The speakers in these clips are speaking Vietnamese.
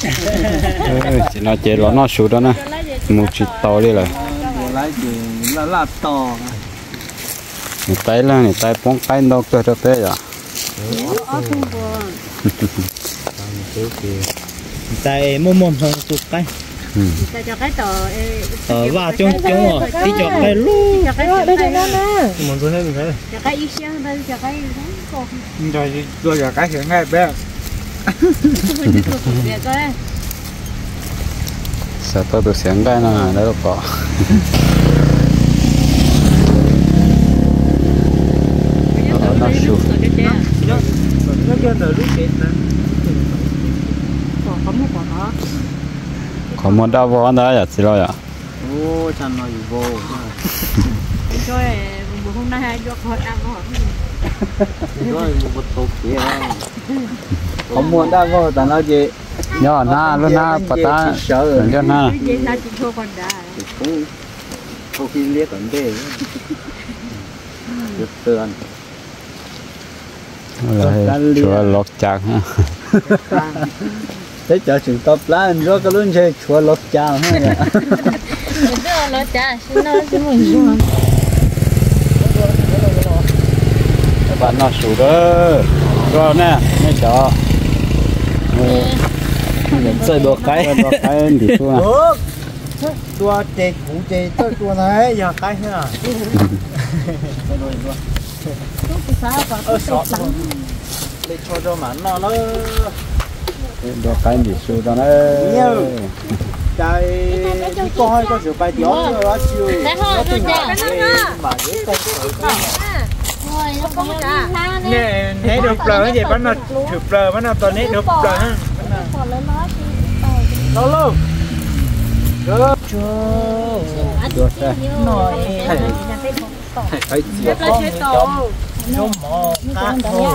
chỉ nói chế nó sụt đó nè một chỉ to đi rồi lấy gì là to người tay là người tay bóng cái đâu cơ cho thế à tay mồm xong sụt cái cho cái tờ vào chung chung rồi đi cho cái luôn đây đây nó nè muốn tôi thấy mình thấy cho cái ít xíu đây cho cái rồi tôi cho cái hiện ngay bé sợ tôi được sáng cái nào đó có nó sụt nó cho nó lúc chết nè có một đau vô đó là gì rồi à ô chẳng nói gì vô rồi hôm nay hai đứa con ăn họ rồi một tổ kia không muốn đau vô tao nói gì nhỏ na luôn na bắt ta cho na cũng sau khi liếc vấn đề được tường rồi chùa lót chạc ha thế cho chúng tập lan rồi cái luôn chơi chùa lót chạc ha lót chạc xin nó xin mình bạn nó sụt đó rồi nè mấy chó chơi được cái thì thua tua chơi cũ chơi tôi tua này giờ cái thế nào để cho mà nó được cái thì sụt đó nhiều cái coi có sự bài gió nó siêu nó từng mà nè nè được rồi vậy bánh nó được rồi bánh nó toàn nè được rồi ha lâu lâu được được rồi phải chia con trong mỏ cá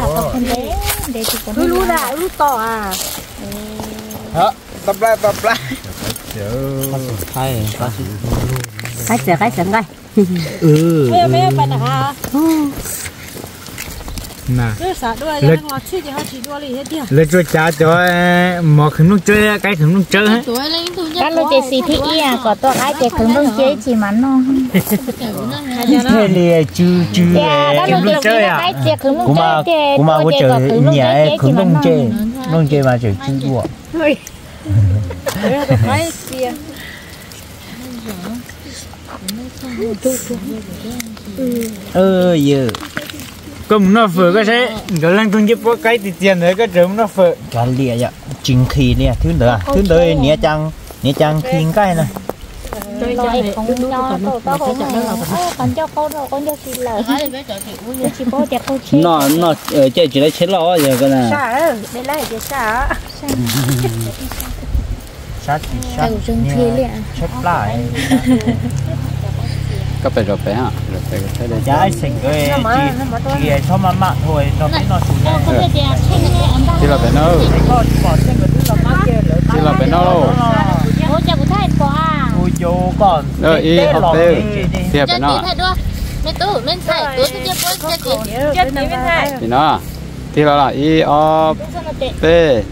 cứ lú ra lú to à hả tập lại cái sợi đây mấy bạn hả nè lấy lấy cho cha cho mà khẩn lúc chơi cái khẩn lúc chơi hết cái lúc chơi xì thì à có to cái chơi khẩn lúc chơi chỉ mà nó thế thì chứ khẩn lúc chơi à cũng mà có chơi nhà khẩn lúc chơi mà chơi chứ đùa giờ cũng nó phở cái thế cái lần tôi giúp cái thì tiền đấy cái trứng nó phở cái lìa vậy chính khí nè thứ nữa nhẹ chăng khinh cái này tôi không cho tôi còn cho cô rồi con cho chị lời chị bố đẹp cô chị nó chơi chỉ lấy chết lo giờ cái này sao đây là cái sao sát chết lại có phải rồi phải hả rồi phải thấy đây trái sinh cái chị cho mà thôi nó thấy nó sụn nha thì là phải nấu thì là phải nấu ôi cha của thầy bỏ à ôi chú còn y học tê thì phải nấu thì nó thì là y o p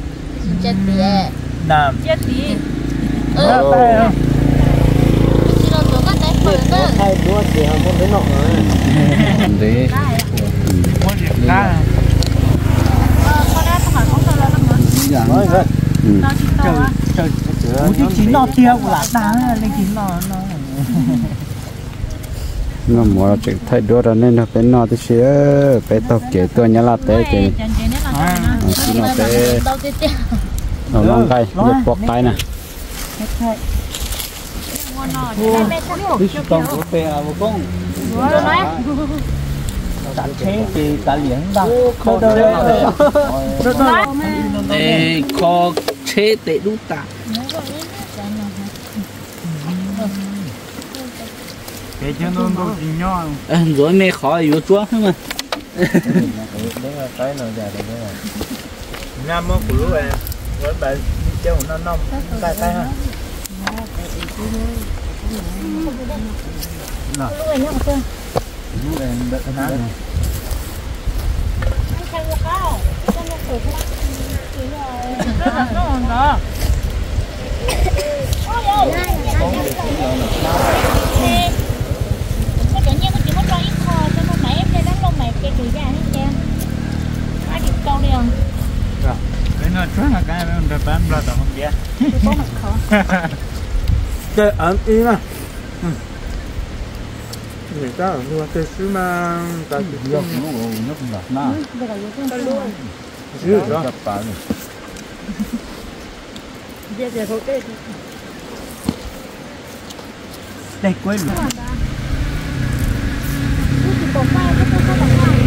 nam thay đua thì họ muốn đến nọ đi muốn điểm ca nói vậy trời chín nọ tiêu là đá lên chín nọ nó mua chuyện thay đua rồi nên nó phải nó thì xíu phải tập kể tôi nhớ là té kể nó té nó long cây được bọc tay nè đi con của pe à một con đánh thế thì ta liền đâu không đâu để kho chế để đút ta cái chân nó đâu gì nhau rồi mẹ khỏi yếu chúa thôi mà đấy là cái nào dài đấy rồi nam mô của lũ em với bạn chơi một năm tay tay ha nào lũ em nhá con lũ em đợi cái này có mặt khó chơi ẩn ý mà người ta ở mua cái thứ mà ta chỉ Yok nó cũng là na. bây giờ vô con luôn chứ đó Gặp phải này. giờ giờ thôi cái đây quên rồi chỉ có mai cái có bằng mai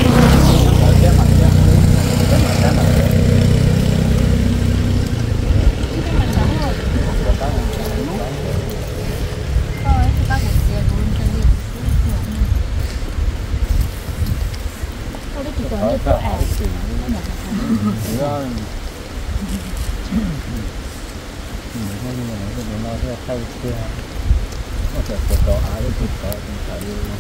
Ở cái ảo xỉ. Nhưng mà nó sẽ thay kia. Nó sẽ có áo thì có phải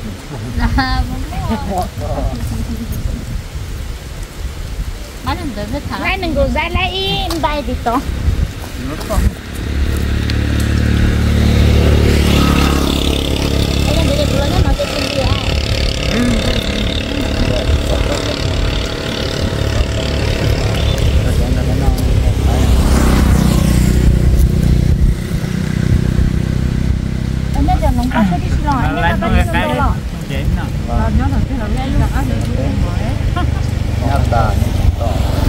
Mai đừng có ra lại im bay thì to. Đây là để nó nó sẽ tìm gì à? Anh nhớ rằng nó có cái gì rồi, anh nhớ cái gì rồi. chén nào Nhớ là cái là cái là ăn được cái rồi. nhát đà to.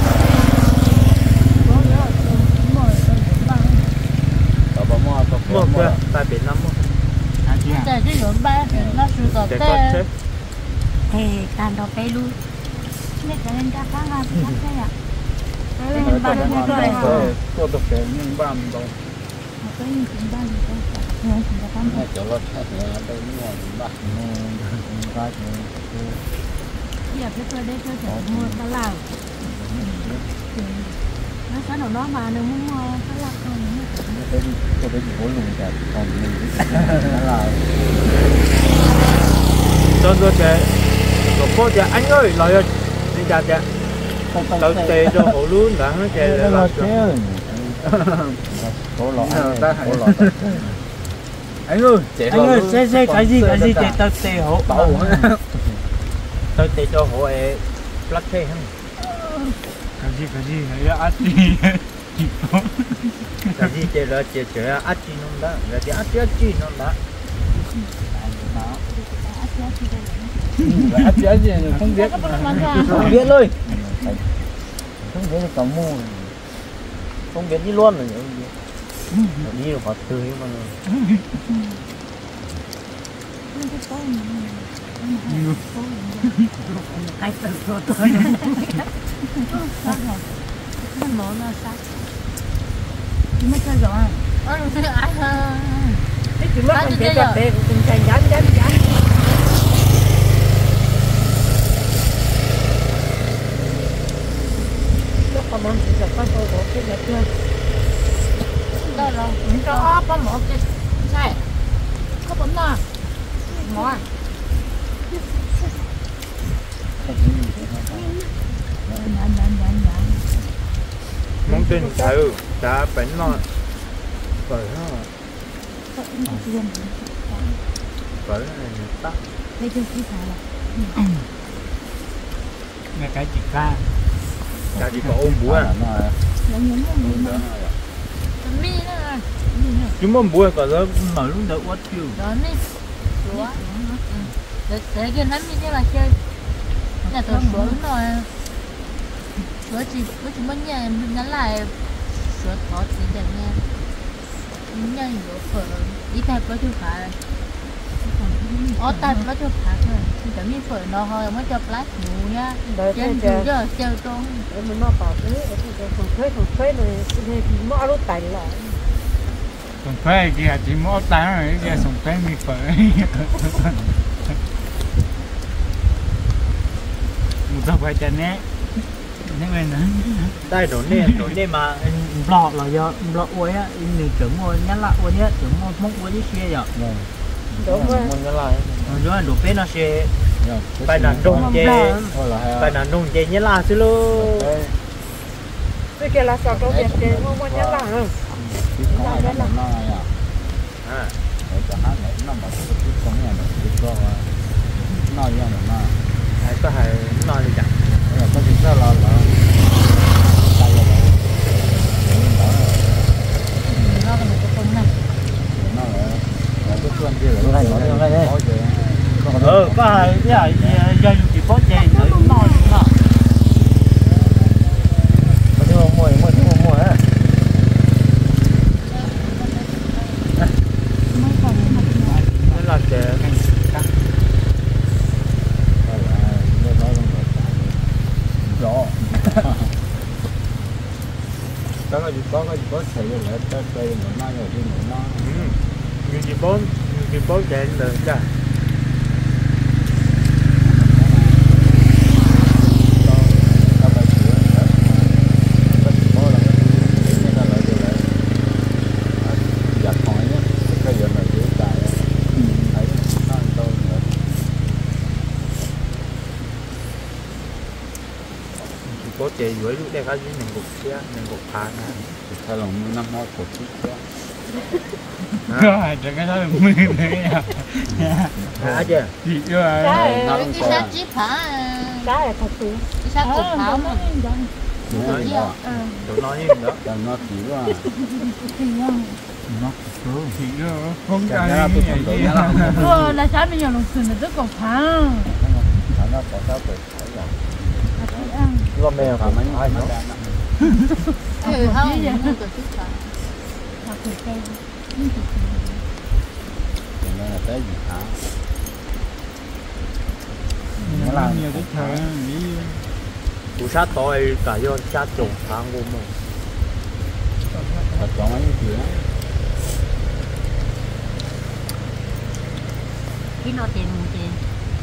Có bao mua có mua mua. kia tại Việt Nam mua Để cái lượng ba nó sưu tập để cái có chết thì càng đầu cây luôn. Nên cho nên ra phá ra thì thế ạ. Cái này có được cái nhưng ba mình đâu. Cái gì cũng ba gì đâu. Này chỗ lót hết là đây mua ba. Ba Giờ cái tôi đây tôi sẽ mua cá lào. Nó có đầu đó mà nếu muốn mua cá lào không nữa. Có cái gì lùng cả còn mình là cho trẻ có cô trẻ anh ơi nói ơi đi ra trẻ tao tê cho hổ luôn đã nó trẻ để làm cho có lọ có lọ anh ơi xe cái gì để tao tê hổ tao tao tê cho hổ ấy lắc thế không cái gì hay là cái gì chơi là chơi ác chi non đó là chơi ác chi non đó ác gì không biết không biết luôn không biết có mua không biết đi luôn rồi đi được họ tươi mà cái phần của tôi nó mở nó sao mới chơi rồi cái chuyện mất mình chơi cà phê cùng chàng dán lúc mà mình chỉ có tôi có cái đẹp chưa đó rồi mình cho ốp có một cái này có bấm nào mỏ món tin thử đã bánh nó bởi nó bởi này tắt đây chưa kỹ phải là nghe cái chị ca cái chị có ôm búa à chúng mình búa có đó mở luôn đỡ quá chiều đó nè để kia nắm đi chứ mà chơi là tôi xuống rồi bữa chị mới nhà mình nhắn lại sửa thọ tiền đẹp nha nhà nhiều phở đi theo có chưa phải ở tay có chưa phải thôi chỉมีphở nó hơi mới cho plát mù nha trên dưới giờ treo trốn mình mà bảo thế không thuê rồi thì mỏ lúc tẩy lại còn thuê kia chỉ mỗi tháng rồi kia xong thuê mi phở một tao quay chân nè đây đổ nè mà lọ là do lọ uống á mình tưởng mua nhát lạ uống nhá tưởng mua mốc uống đi xe rồi đúng rồi muốn nhớ lại rồi đổ bên nó xe phải là đông chè phải là đông chè nhớ là xí lô cái kia là sao có việc chè mua nhát lạ không à để cho hát này nó mà cái nhà nó có nói ra nó hay có hay nói gì chẳng có gì đó là có hai cái do dùng chỉ có chơi nữa cũng nói nữa có thứ mua á nó là chè rõ có thể là tới đây nó nói rồi đi nó những cái bốn chè lớn ra có chè dưới lúc đây có dưới mình gục xe mình gục phá nè thay lòng mưa năm nay cột chút xe rồi chẳng cái đó là mưa này hả chưa gì chưa cái xe chỉ phá cái là thật sự cái xe cột phá mà tụi nói gì đó nó chỉ là thì nó không cái là tôi không懂了那下面有龙村的这个盘 nó có sao phải có mèo phải mấy ai nó nó không có chút phá nên là tới gì hả nó làm nhiều cái thời cú sát tôi cả do sát trồng tháng luôn mà chọn mấy cái gì đó cái nó tiền một tiền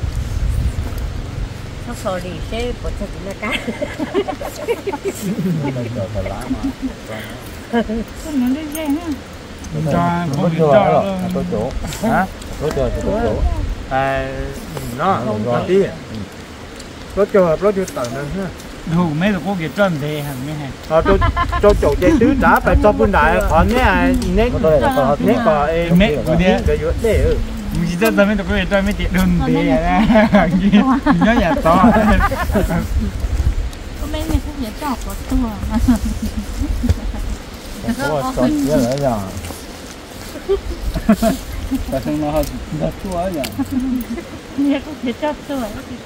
nó sò đi sẽ bỏ thật là cá bây giờ phải lá mà không muốn đi dễ ha cho có chỗ hả có chỗ nó có tí có trường hợp nó chưa tận nữa ha đủ mấy là có cái chân thế hẳn mấy hả cho chỗ chơi tứ đá phải cho bún đại còn nhé nhé có mẹ của đi cái gì đấy mình chỉ cho mấy tụi cái chân mấy tiện đơn thế à nhớ nhà to mấy mình cũng nhớ chọc có tua có chọn kia lại rồi tại sao nó chua ấy nhỉ nhớ cũng nhớ chọc tua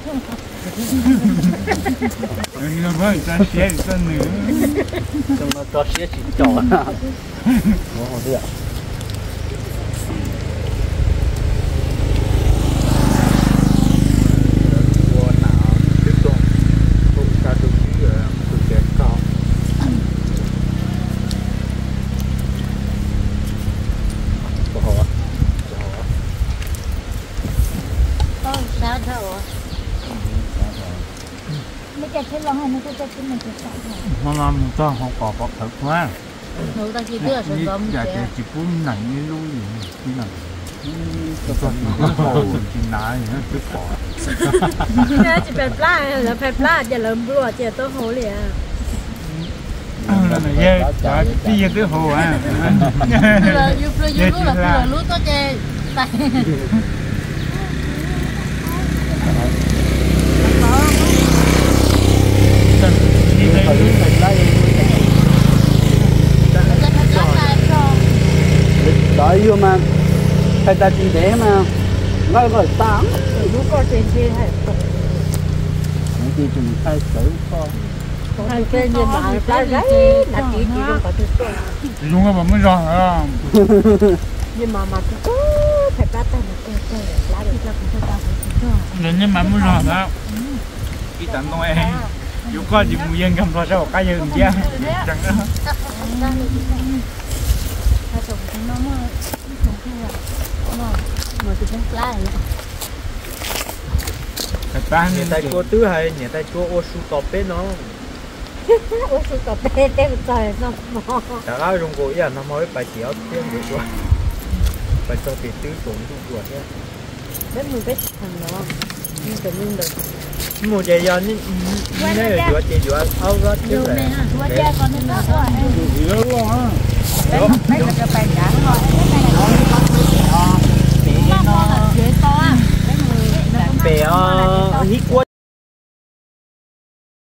nó vẫn cho xe chân nữa trong nó cho xe chỉ chọn nó không được nó làm cho họ có bọc thật quá nấu ta chỉ đưa sản phẩm dạ chỉ cuốn nặng như luôn gì nặng cho cái hồ chỉ nái nó cứ bỏ chỉ phải pla là phải plaจะเริ่มรัวจะตัวโหเลยอ่ะ dạ đi về cái hồ à lúc là lúc có chơi tay đợi vô mà phải ta chỉ để mà nói rồi tám lúc có tiền gì hay những gì chúng thay xử con hay cái gì mà pla đấy là chỉ không có thứ tốt luôn á mà mới rõ không nhưng mà tôi phải pla tay mà tôi pla đi ra cũng tôi nên nhưng mà mới rõ đó cái tận con em dù có gì mùi dân không lo sao cái gì cũng chứ chẳng đó nhà tay chua tứ hay nhà tay chua ô su cọp bé nó ô su cọp bé tên trời nó mò đã có dùng gội à nó mới bài chéo tiếng được rồi bài cho tiền tứ xuống dùng ruột nhé biết mình biết thằng đó nhưng tự nhiên được mua chè giò ní nếu là ruột chè ruột áo ruột chứ là mấy cái cho bài trả rồi bè hít quất